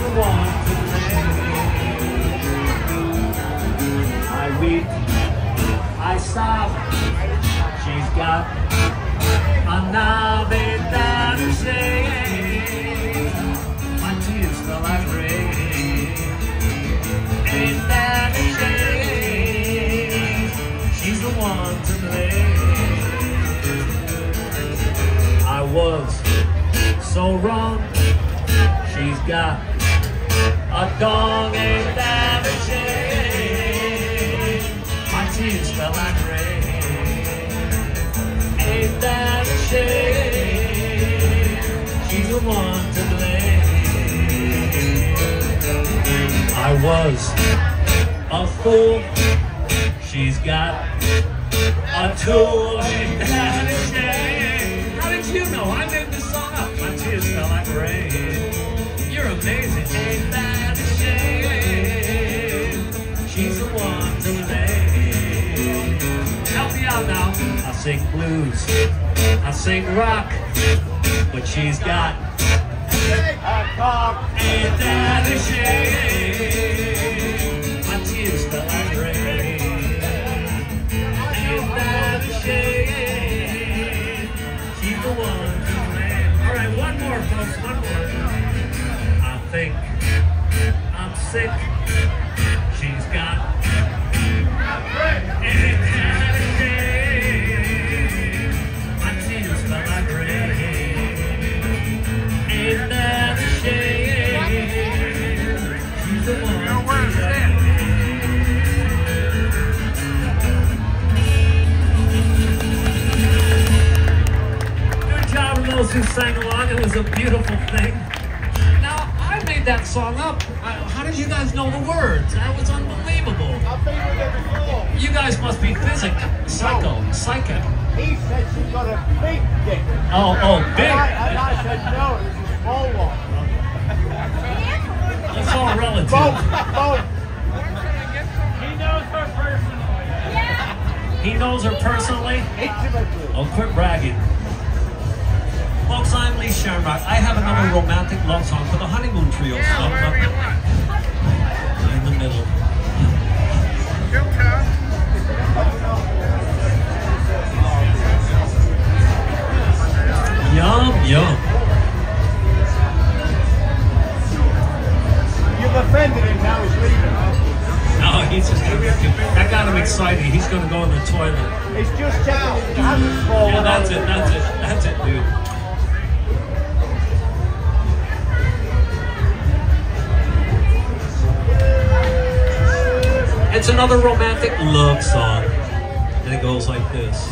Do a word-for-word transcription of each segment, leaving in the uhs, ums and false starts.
the one to blame. I weep, I sob, she's got a nave that to say. My tears fell like rain. Ain't that a shame? She's the one to blame. I was so wrong. She's got a dog, ain't that a shame? My tears fell like rain. Ain't that a shame? She's the one to blame. I was a fool. She's got a tool, ain't that a shame? How did you know? I made this song up. My tears fell like rain. You're amazing, ain't that a shame? She's the one to blame. Help me out now. I sing blues, I sing rock, but she's got a cock. Ain't that a shame? My tears fell like rain. Ain't that a shame? She's the one to blame. All right, one more, folks, one more. I think I'm sick. She's got ain't that a shame? My tears fell like rain. Ain't that a shame? She's the one to blame. Good job to those who sang along. It was a beautiful thing. I made that song up. I, how did you guys know the words? That was unbelievable. I've been with her before. You guys must be physic, psycho, No. psychic. He said she's got a big dick. Oh, oh, big. And I, and I said no, it's a small one. It's all relative. Both, both. He knows her personally. He knows her personally? Intimately. Oh, quit bragging. Folks, I'm Lee Shamrock. I have another romantic love song for the honeymoon trio. Yeah, Up, wherever up, you want. in the middle. Go, Tom. Yum, yum. You've offended him, now he's leaving. No, he's just gonna get you. That got him excited. He's gonna go in the toilet. He's just checking his hands for Yeah, that's it, that's it, that's it, dude. It's another romantic love song, and it goes like this.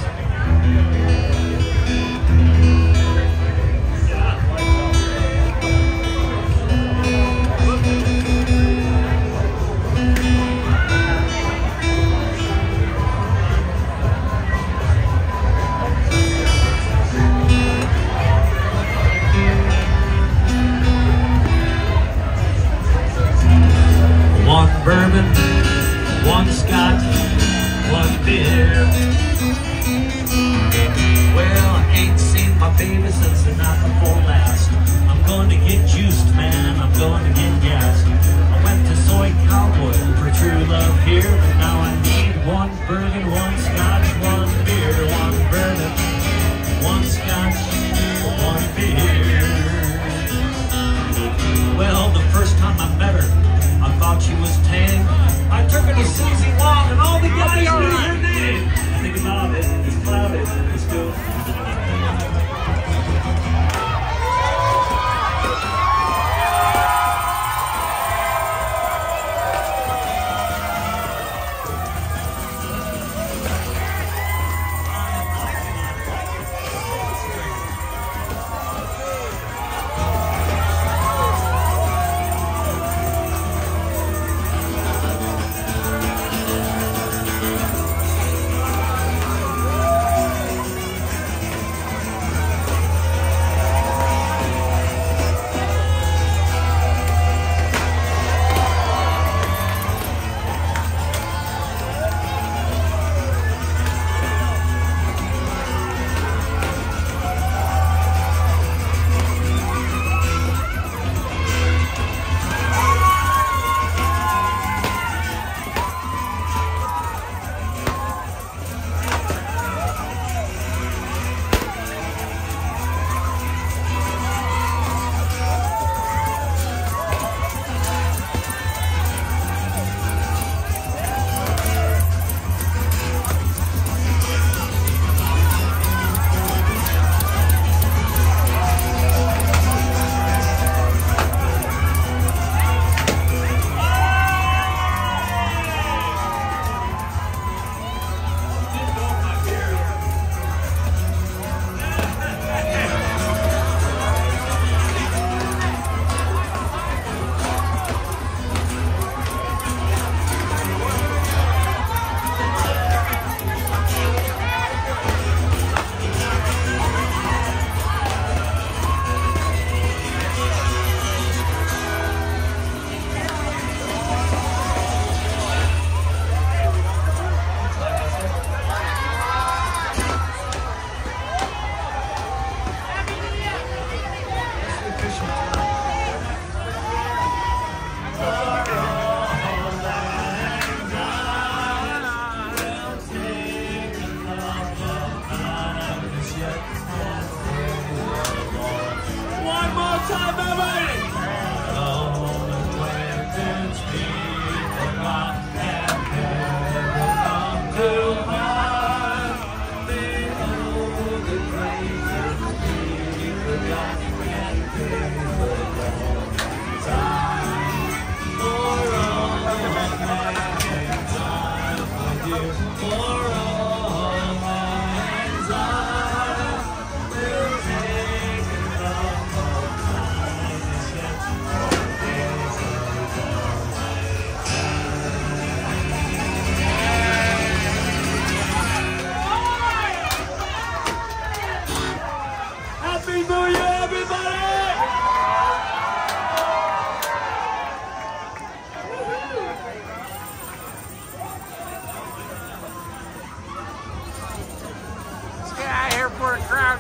One bourbon, one scotch, one beer. Well, I ain't seen my baby since the night before last. I'm going to get juiced, man, I'm going to get gassed. I went to Soi Cowboy for true love here, but now I need one bourbon, one scotch, one beer. One bourbon, one scotch, one beer. Well, the first time I met her, I thought she was tame. I took her to Susie Wong and all the guys knew her name. Think about it, it's clouded, it's good.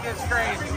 gets crazy.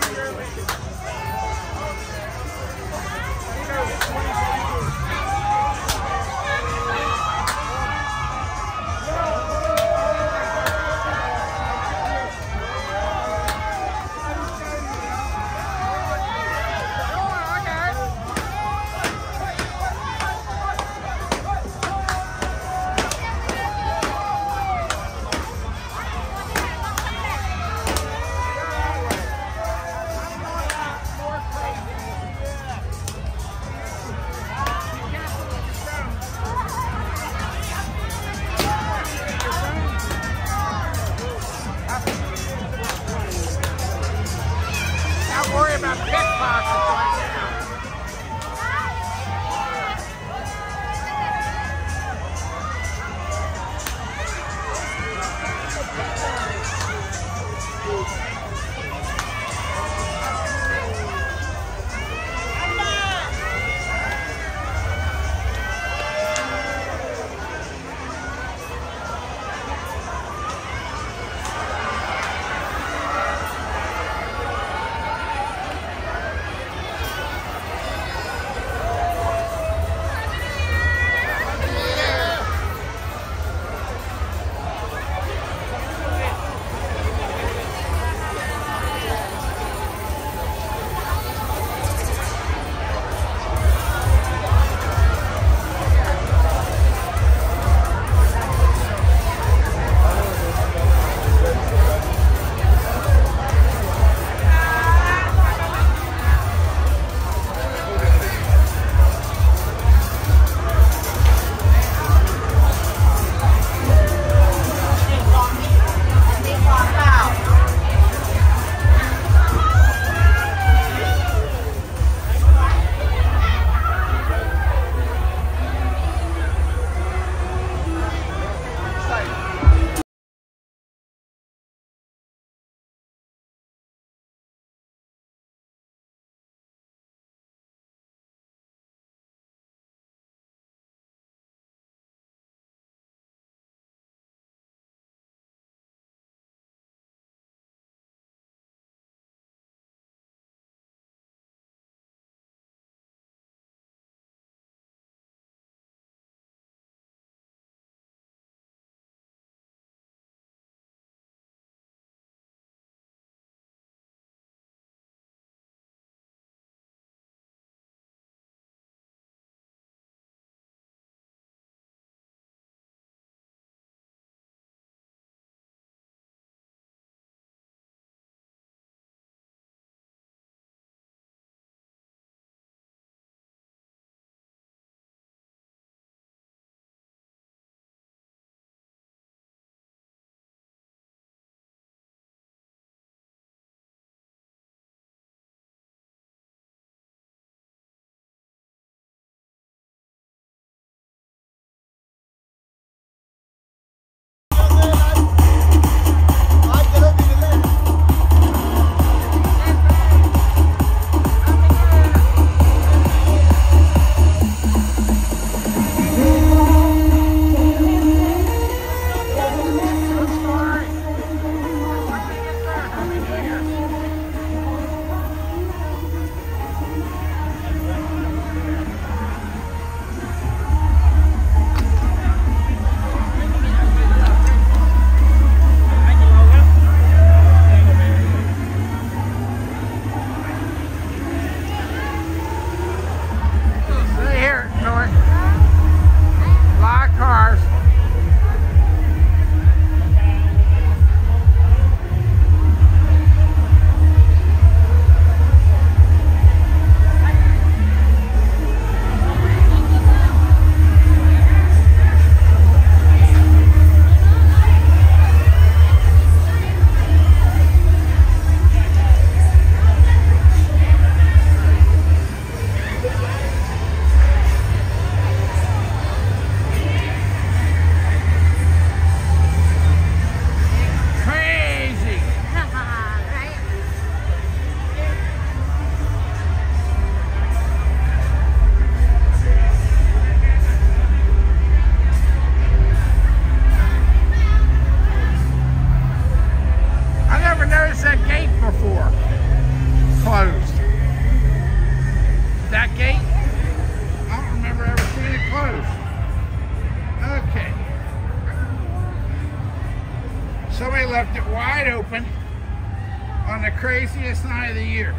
open on the craziest night of the year.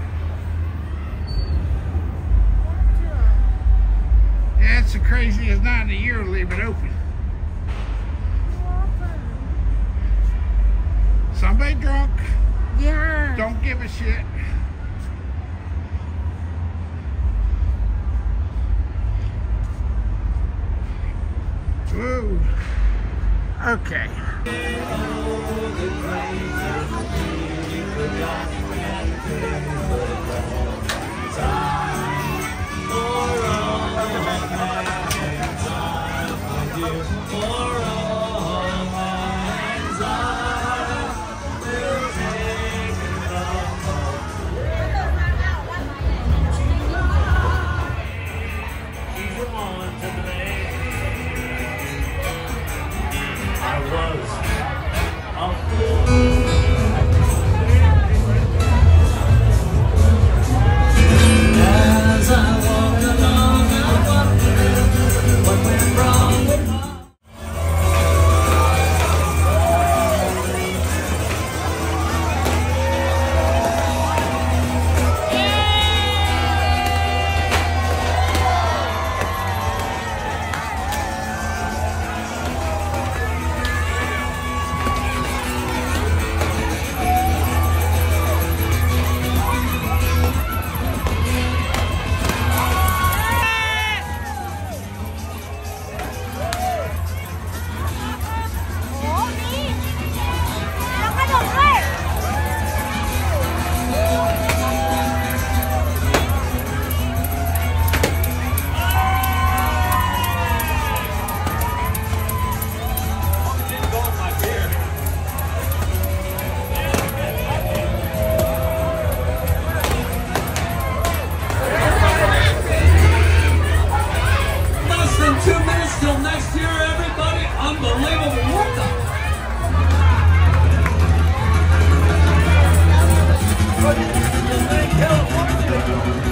Yeah, it's the craziest night of the year to leave it open. Somebody drunk. Yeah. Don't give a shit. Woo. Okay. California.